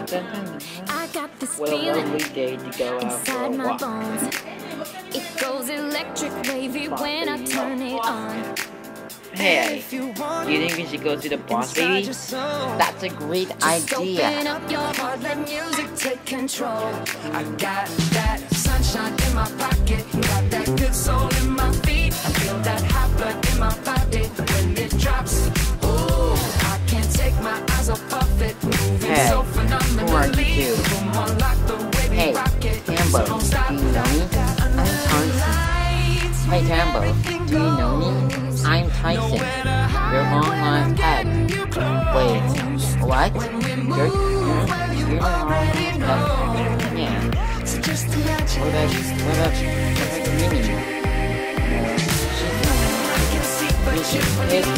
I got this What a feeling lovely day to go out for inside a my walk. bones. It goes electric wavy when I turn it on. Hey, do you think we should go to the boss baby? That's a great Just open idea. up your heart, let music take control. I got that sunshine in my pocket, got that good soul in my feet. I feel that hot blood in my body when it drops. Ooh, I can't take my eyes off of it, moving Hey, so who are phenomenally. you two? Come on, like the way we Hey, rock it. Tambo, So don't stop. do you know me? I'm Tyson. Hey Tambo, do you know me? I'm Tyson, your long-lost pet. Wait, what? You're the long-lost pet? Yeah. What about Dreamy? No, she's not. This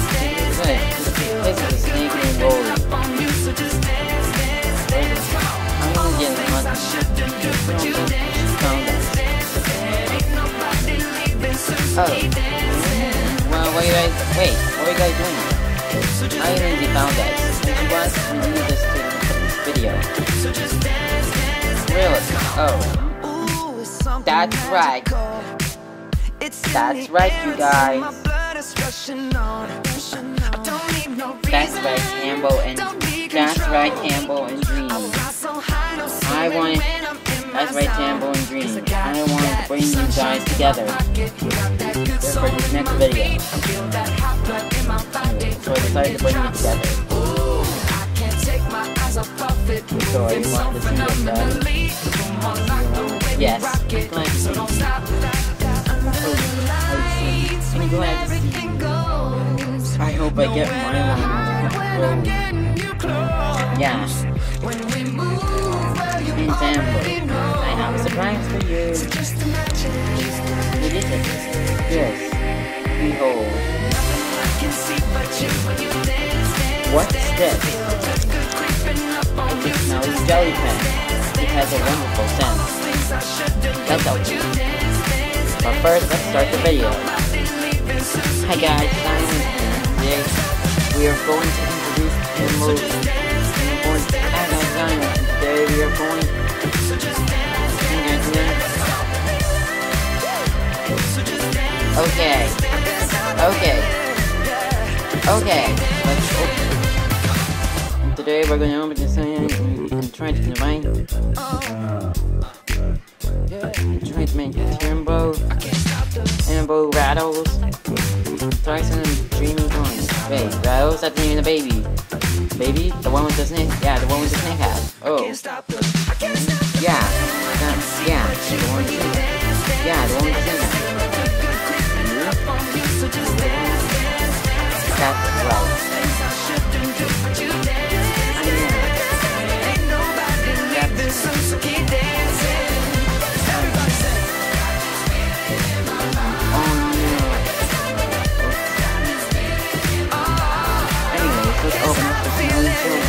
is a snake named Rolly. I'm gonna get the money. Found us. Oh. Well, what are you guys... Wait, what are you guys doing? I already found us. And you want to use this to this video. Really? Oh. That's right. That's right, you guys. That's right, Tambo and... That's right, Tambo and Dreamy. That's right, Tambo and Dreamy. I want to bring you guys together for this next video. So I decided to bring you together. So you want to see this guy? Yes. I'm glad to see you. I'm glad to see you. I hope I get my one. Yeah. And Tambo, I have a surprise for you. What is it? Yes. Behold. What's this? It's a smelly jelly pen. It has a wonderful scent. Let's open it. But first, let's start the video. Hi guys, Tyson. Today, we are going to introduce Tombo. Today we are going Okay. Let's open. And today we're going to open this thing and try to combine. Try to make Tombo, rattles, Tyson, and dreamy coins. Wait, rattles? That's the name of the baby. Baby? The one with the snake? Yeah, the one with the snake hat. Oh. Yeah. The one with the snake hat. Yeah, the one with the snake hat. That's right. Anyways, let's open up the smelly jelly.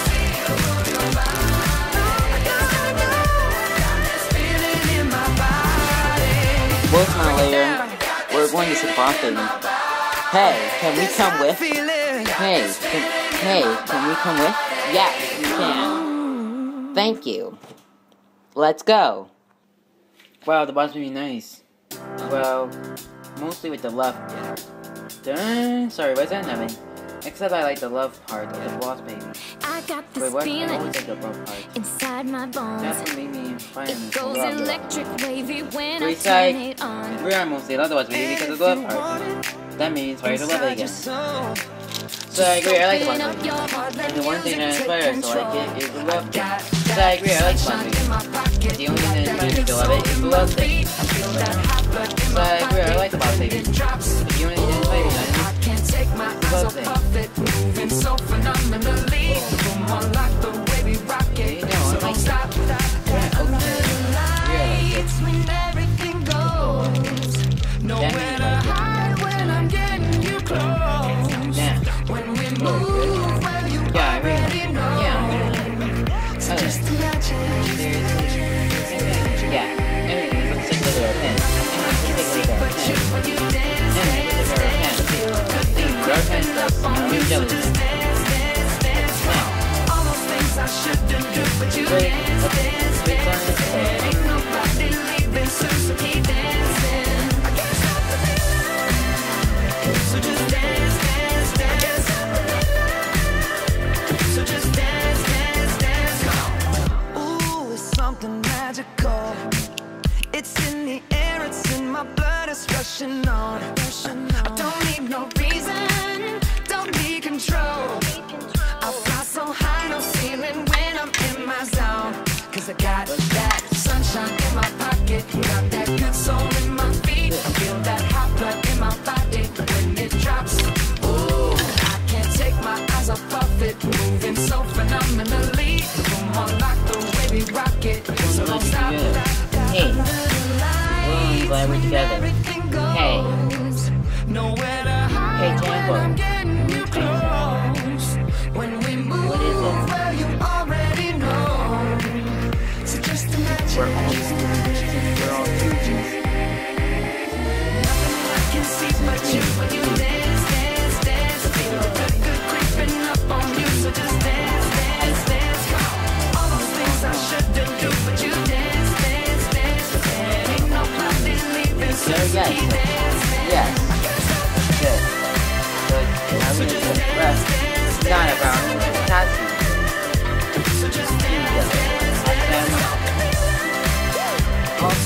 We'll smile later. We're going to see the boss baby. Hey, can we come with? Hey, can we come with? Yes, you can. Thank you. Let's go. Wow, the boss baby nice. Well, mostly with the love. Sorry, what's that having? Except I like the love part of the boss baby. I got this Wait, what? I feeling always like the love part. inside my bones. That's what made me inspired. It goes electric wavy when I We turn it on. We are mostly love the boss baby because of the love part. That made me inspired to love it again. So I agree, I like the boss baby. And the one thing that inspires us to like it is the love thing. So I agree, I like the boss baby. The only thing that inspires me to love it is the love thing. So I agree, I like the boss baby. But the only thing that inspires me to love it is the love thing. So phenomenally, come on, like the way we rock it. You know, I like it. Lights when everything goes. Nowhere to hide when I'm getting you close. Yeah. When we move, well, you already know. So just imagine. Yeah. Anyways, let's take a look at our pen. Let's take a look at our pen. Our pen does jelly. All those things I shouldn't do.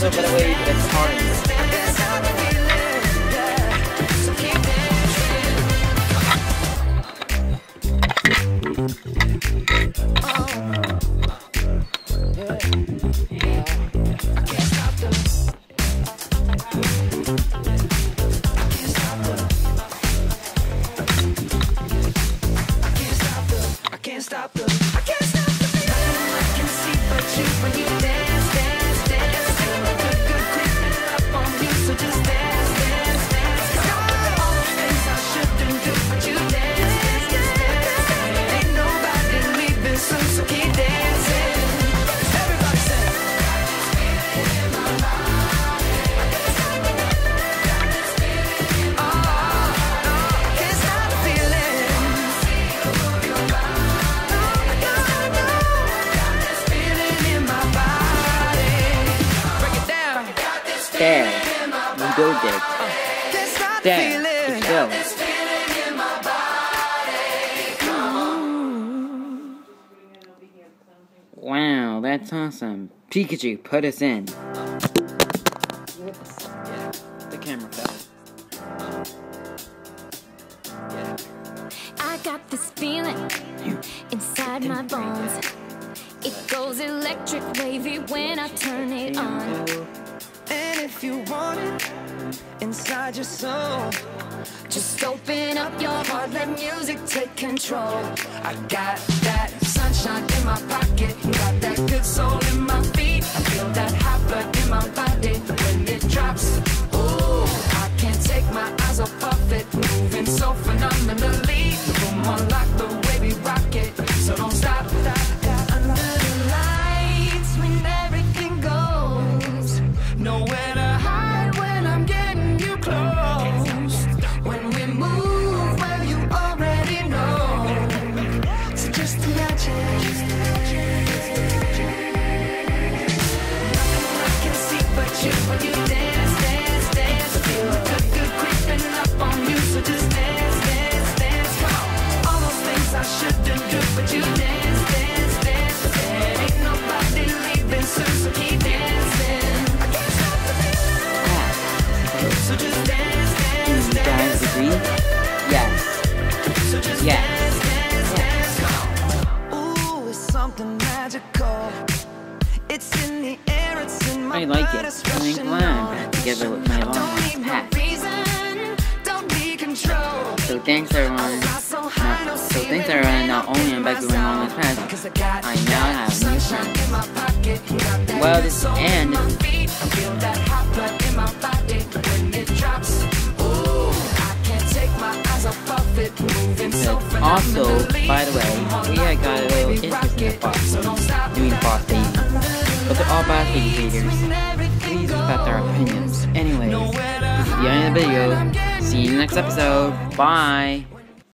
little bit of wave, it's hard. There, you go, Dick. There, it's go. Wow, that's awesome. Pikachu, put us in. The camera fell. I got this feeling inside my bones. It goes electric wavy when I turn it on. And if you want it inside your soul, Just open up your heart, let music take control. I got that sunshine in my pocket, got that good soul in my feet. I feel that hot blood in my body when it drops. Ooh, I can't take my eyes off of it, moving so phenomenally. The room on lock, the way we rock it, so don't stop. Under the lights when everything goes, nowhere to hide when I'm getting you close. When we move, well, you already know. So just imagine. Nothing I can see but you when you dance, dance, dance. Feel the good creeping up on you, so just dance, dance, dance. Come on. All those things I shouldn't do, but you dance, dance, dance. There ain't nobody leaving soon, so keep dancing. I can't stop the feeling. So just dance, dance, Do you guys agree? Yes. so just Yes. dance, dance, dance. Ooh, it's something magical. It's in the air, it's in my I like blood, it. it's I'm rushing glad on. together with my Don't long need no hat. reason, don't be control. So thanks everyone. So thanks everyone. Not only am I back doing all this past, I now have new friends. Well, this and also, by the way, we had got a little interest in the boss doing boss babies. But they're all boss baby haters. Please respect our opinions. Anyways, this is the end of the video. See you in the next episode. Bye.